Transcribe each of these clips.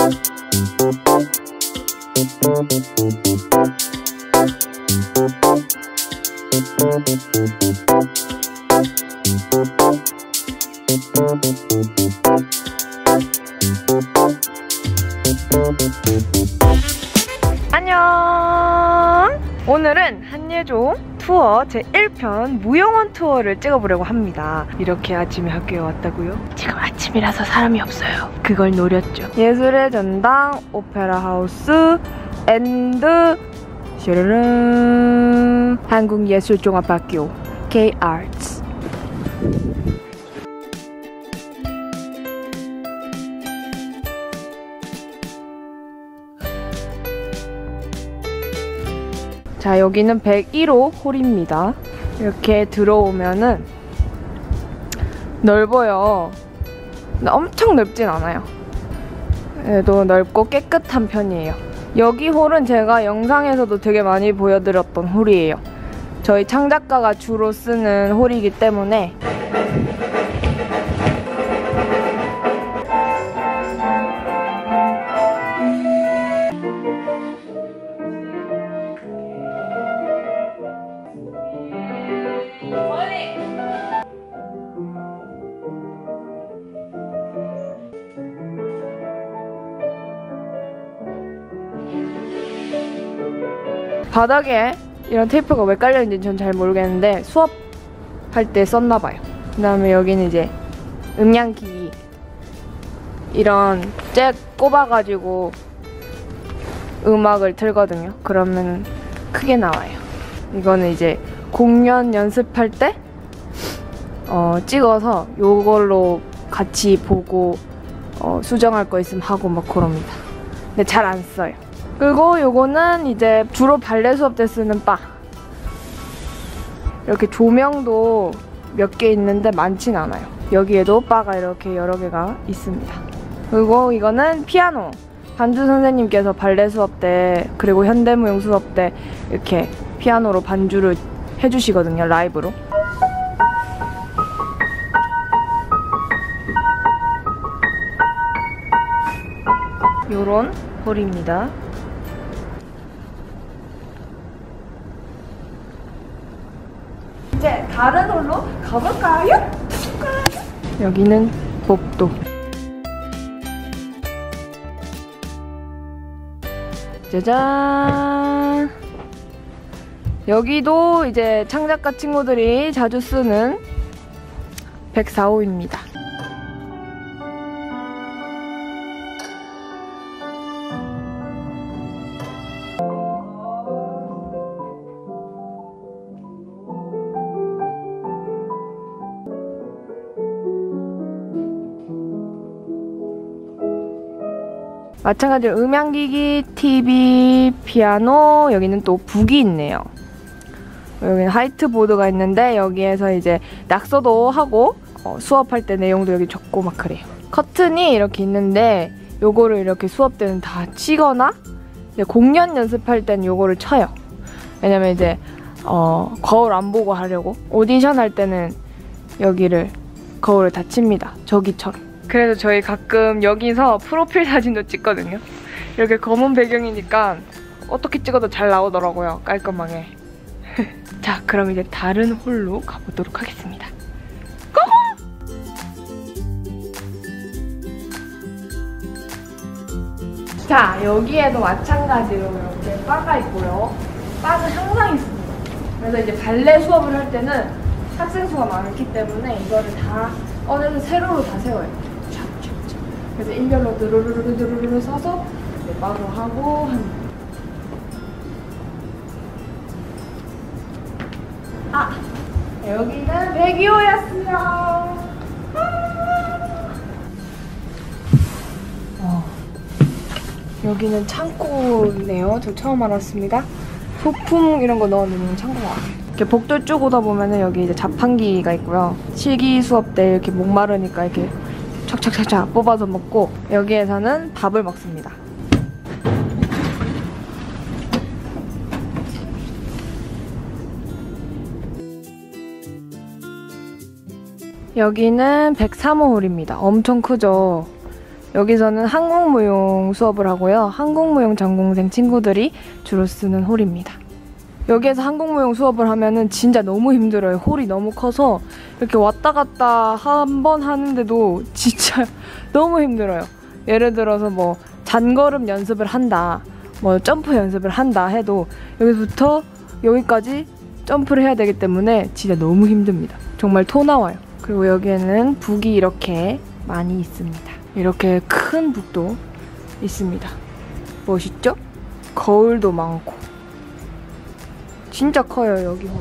안녕! 오늘은 한예종 투어 제1편 무용원 투어를 찍어보려고 합니다. 이렇게 아침에 학교에 왔다고요? 지금 아침이라서 사람이 없어요. 그걸 노렸죠. 예술의 전당, 오페라 하우스, 앤드 슈르릉 한국예술종합학교 K-Arts. 자, 여기는 101호 홀입니다. 이렇게 들어오면은 넓어요. 근데 엄청 넓진 않아요. 그래도 넓고 깨끗한 편이에요. 여기 홀은 제가 영상에서도 되게 많이 보여드렸던 홀이에요. 저희 창작가가 주로 쓰는 홀이기 때문에 바닥에 이런 테이프가 왜 깔려있는지 전 잘 모르겠는데 수업할 때 썼나봐요. 그 다음에 여기는 이제 음향기기, 이런 잭 꼽아가지고 음악을 틀거든요. 그러면 크게 나와요. 이거는 이제 공연 연습할 때 찍어서 요걸로 같이 보고 수정할 거 있으면 하고 막 그럽니다. 근데 잘 안 써요. 그리고 요거는 이제 주로 발레 수업 때 쓰는 바. 이렇게 조명도 몇 개 있는데 많진 않아요. 여기에도 바가 이렇게 여러 개가 있습니다. 그리고 이거는 피아노. 반주 선생님께서 발레 수업 때 그리고 현대무용 수업 때 이렇게 피아노로 반주를 해주시거든요. 라이브로. 요런 홀입니다. 이제 다른 홀로 가볼까요? 여기는 복도. 짜잔! 여기도 이제 창작가 친구들이 자주 쓰는 104호입니다. 마찬가지로 음향기기, TV, 피아노, 여기는 또 북이 있네요. 여기는 화이트보드가 있는데 여기에서 이제 낙서도 하고 수업할 때 내용도 여기 적고 막 그래요. 커튼이 이렇게 있는데 요거를 이렇게 수업 때는 다 치거나 이제 공연 연습할 때는 요거를 쳐요. 왜냐면 이제 거울 안 보고 하려고. 오디션 할 때는 여기를 거울을 다 칩니다. 저기처럼. 그래서 저희 가끔 여기서 프로필 사진도 찍거든요. 이렇게 검은 배경이니까 어떻게 찍어도 잘 나오더라고요. 깔끔하게. 자, 그럼 이제 다른 홀로 가보도록 하겠습니다. 고고! 자, 여기에도 마찬가지로 이렇게 바가 있고요. 바는 항상 있습니다. 그래서 이제 발레 수업을 할 때는 학생 수가 많기 때문에 이거를 다 꺼내서 세로로 다 세워요. 그래서 일렬로 드르르르 서서 바로 하고 합니다. 아! 여기는 102호였어요. 여기는 창고네요. 저 처음 알았습니다. 소품 이런 거 넣어놓는 창고가 이렇게 복도 쭉 오다 보면은 여기 이제 자판기가 있고요. 실기 수업 때 이렇게 목마르니까 이렇게 촥촥촥촥 뽑아서 먹고 여기에서는 밥을 먹습니다. 여기는 103호 홀입니다. 엄청 크죠? 여기서는 한국무용 수업을 하고요. 한국무용 전공생 친구들이 주로 쓰는 홀입니다. 여기에서 한국무용 수업을 하면은 진짜 너무 힘들어요. 홀이 너무 커서 이렇게 왔다 갔다 한 번 하는데도 진짜 너무 힘들어요. 예를 들어서 뭐 잔걸음 연습을 한다, 뭐 점프 연습을 한다 해도 여기서부터 여기까지 점프를 해야 되기 때문에 진짜 너무 힘듭니다. 정말 토 나와요. 그리고 여기에는 북이 이렇게 많이 있습니다. 이렇게 큰 북도 있습니다. 멋있죠? 거울도 많고 진짜 커요, 여기 홀.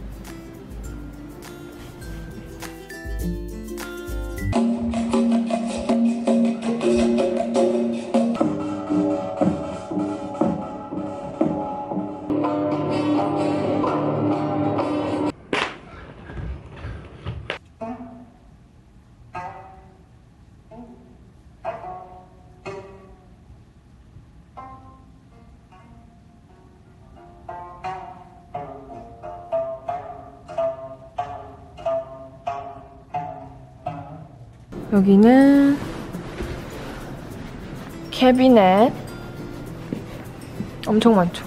여기는 캐비넷 엄청 많죠.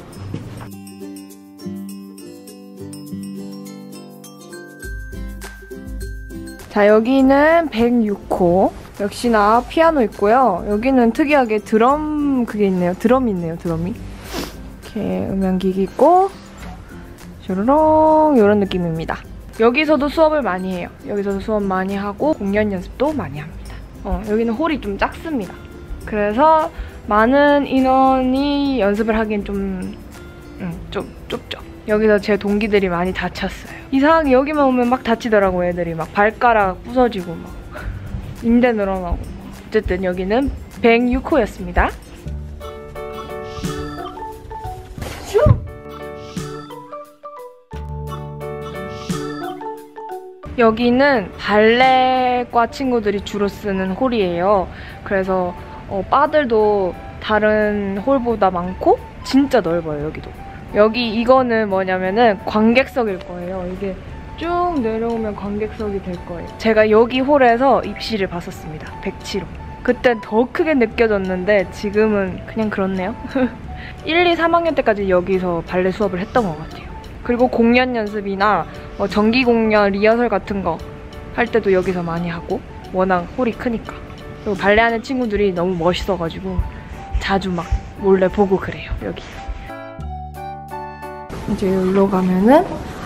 자, 여기는 106호. 역시나 피아노 있고요. 여기는 특이하게 그게 있네요. 드럼이 있네요, 드럼이. 이렇게 음향기기 있고, 슈르렁 이런 느낌입니다. 여기서도 수업을 많이 해요. 여기서도 수업 많이 하고 공연 연습도 많이 합니다. 여기는 홀이 좀 작습니다. 그래서 많은 인원이 연습을 하기엔 좀 좁죠. 여기서 제 동기들이 많이 다쳤어요. 이상하게 여기만 오면 막 다치더라고요, 애들이. 막 발가락 부서지고 막 인대 늘어나고. 어쨌든 여기는 106호였습니다. 여기는 발레과 친구들이 주로 쓰는 홀이에요. 그래서 바들도 다른 홀보다 많고 진짜 넓어요, 여기도. 이거는 뭐냐면은 관객석일 거예요. 이게 쭉 내려오면 관객석이 될 거예요. 제가 여기 홀에서 입시를 봤었습니다. 107호. 그땐 더 크게 느껴졌는데 지금은 그냥 그렇네요. 1, 2, 3학년 때까지 여기서 발레 수업을 했던 것 같아요. 그리고 공연 연습이나 정기 공연 리허설 같은 거 할 때도 여기서 많이 하고, 워낙 홀이 크니까. 그리고 발레하는 친구들이 너무 멋있어가지고 자주 막 몰래 보고 그래요, 여기. 이제 여기로 가면은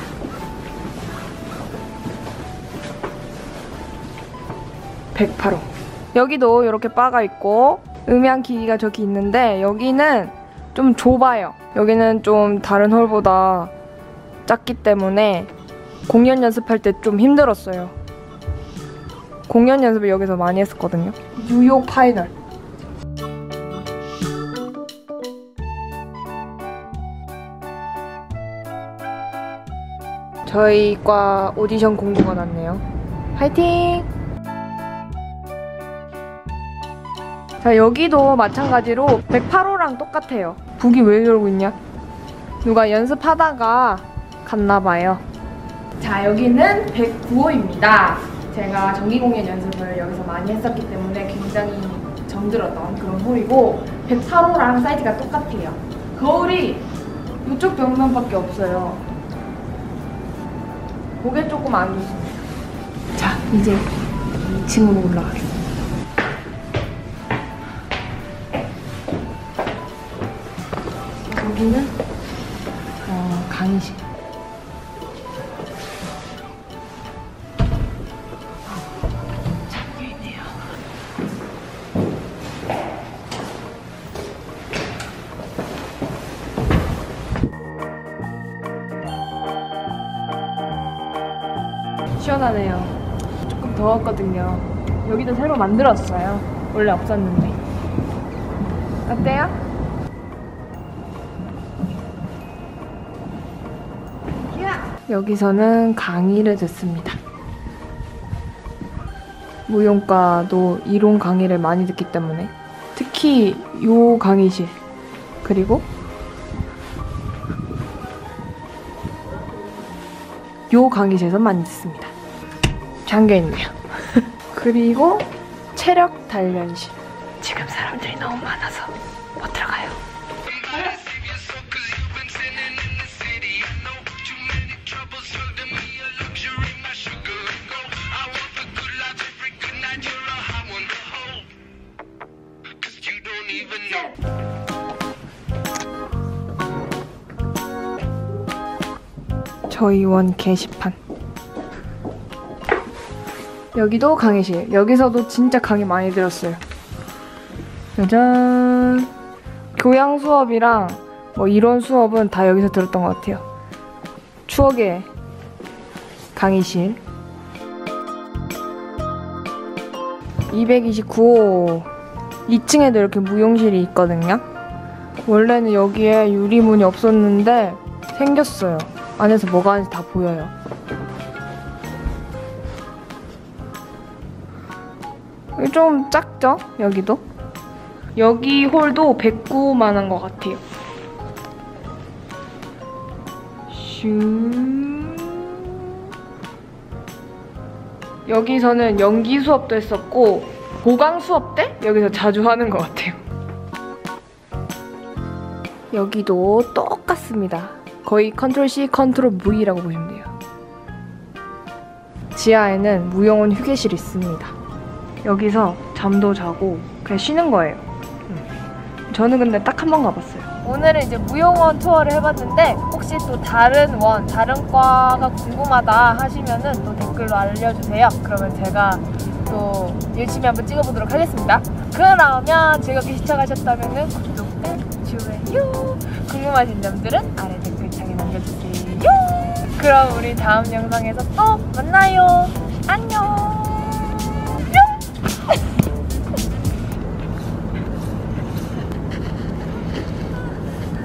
(108호) 여기도 이렇게 바가 있고 음향기기가 저기 있는데 여기는 좀 좁아요. 여기는 좀 다른 홀보다 작기 때문에 공연 연습할 때 좀 힘들었어요. 공연 연습을 여기서 많이 했었거든요. 뉴욕 파이널. 저희 과 오디션 공고가 났네요. 화이팅! 자, 여기도 마찬가지로 108호랑 똑같아요. 북이 왜 이러고 있냐? 누가 연습하다가 갔나봐요. 자, 여기는 109호입니다. 제가 정기공연 연습을 여기서 많이 했었기 때문에 굉장히 정들었던 그런 홀이고 108호랑 사이즈가 똑같아요. 거울이 이쪽 벽면밖에 없어요. 그게 조금 안 좋습니다. 자, 이제 2층으로 올라가겠습니다. 여기는 강의실. 잠겨있네요. 시원하네요. 조금 더웠거든요. 여기도 새로 만들었어요. 원래 없었는데. 어때요? 여기서는 강의를 듣습니다. 무용과도 이론 강의를 많이 듣기 때문에 특히 요 강의실 그리고 요 강의실에서 많이 듣습니다. 잠겨있네요. 그리고 체력 단련실. 지금 사람들이 너무 많아서 못 들어가요. 저희 원 게시판. 여기도 강의실. 여기서도 진짜 강의 많이 들었어요. 짜잔. 교양 수업이랑 뭐 이론 수업은 다 여기서 들었던 것 같아요. 추억의 강의실. 229호. 2층에도 이렇게 무용실이 있거든요. 원래는 여기에 유리문이 없었는데 생겼어요. 안에서 뭐가 하는지 다 보여요. 좀 작죠? 여기도? 여기 홀도 109만원 것 같아요. 슝. 여기서는 연기 수업도 했었고 보강 수업 때 여기서 자주 하는 것 같아요. 여기도 똑같습니다. 거의 컨트롤 C, 컨트롤 V라고 보시면 돼요. 지하에는 무용원 휴게실이 있습니다. 여기서 잠도 자고 그냥 쉬는 거예요. 저는 근데 딱 한 번 가봤어요. 오늘은 이제 무용원 투어를 해봤는데 혹시 또 다른 원, 다른 과가 궁금하다 하시면은 또 댓글로 알려주세요. 그러면 제가 또 열심히 한번 찍어보도록 하겠습니다. 그러면 즐겁게 시청하셨다면은 구독과 좋아요, 궁금하신 점들은 아래 댓글창에 남겨주세요. 그럼 우리 다음 영상에서 또 만나요. 안녕.